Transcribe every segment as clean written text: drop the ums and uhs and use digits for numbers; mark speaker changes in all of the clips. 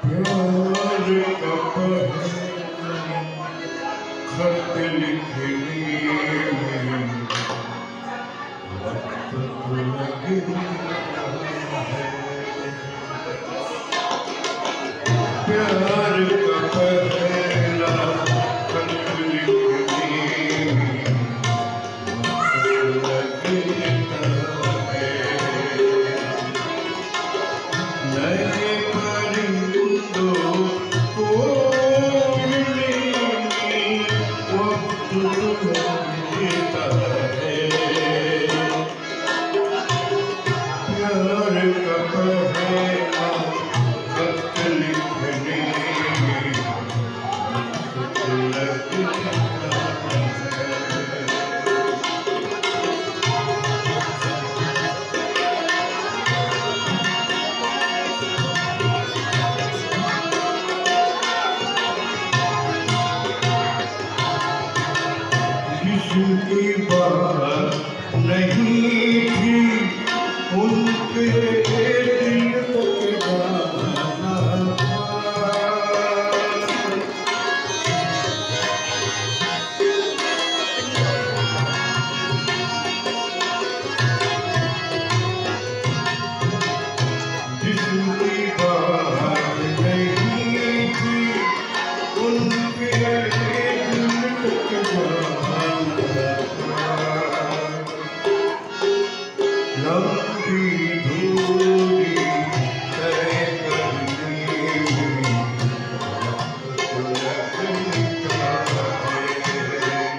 Speaker 1: प्यार का पहला खत लिखने में वक्त तो लगता है। प्यार का पहला खत लिखने में वक्त लगता है। नए परिंदों को मिलने में वक्त लगता है। प्यार का पहला खत लिखने में वक्त लगता है। जिसकी बात नहीं थी उनके दिल तक जाना था। जिसकी बात नहीं थी उनके दिल तक जाना था। लंबी दूरी तय करने में वक्त लगता है।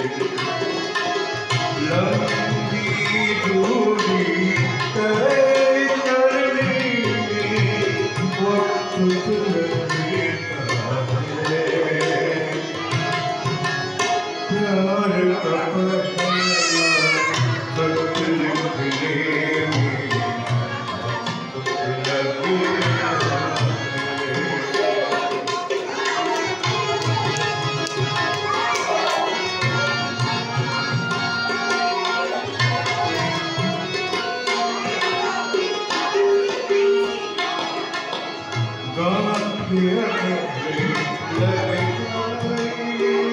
Speaker 1: लंबी दूरी तय करने में वक्त लगता है। प्यार का पहला खत लिखने में वक्त लगता है। गाँठें लग गई।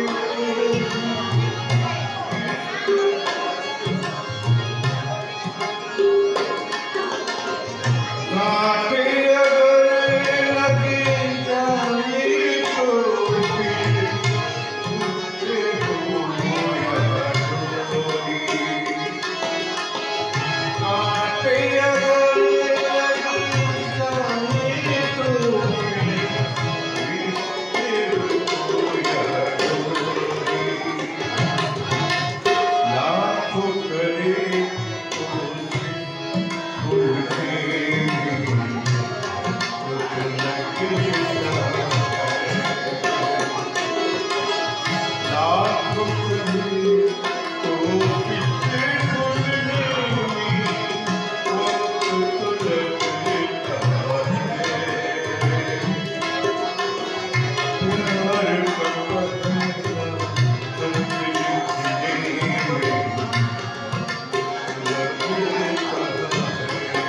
Speaker 1: कांटे अगर लग जाए तो फिर टूटे हो या डोरी। कांटे अगर लग जाए तो फिर टूटे हो या डोरी। लाखों करे कोशिश भूलने में वक्त लगता है। लाखों करे कोशिश भूलने में वक्त लगता है। प्यार का पहला खत लिखने में लगता है।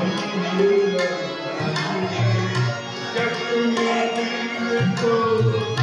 Speaker 1: जग में दिल को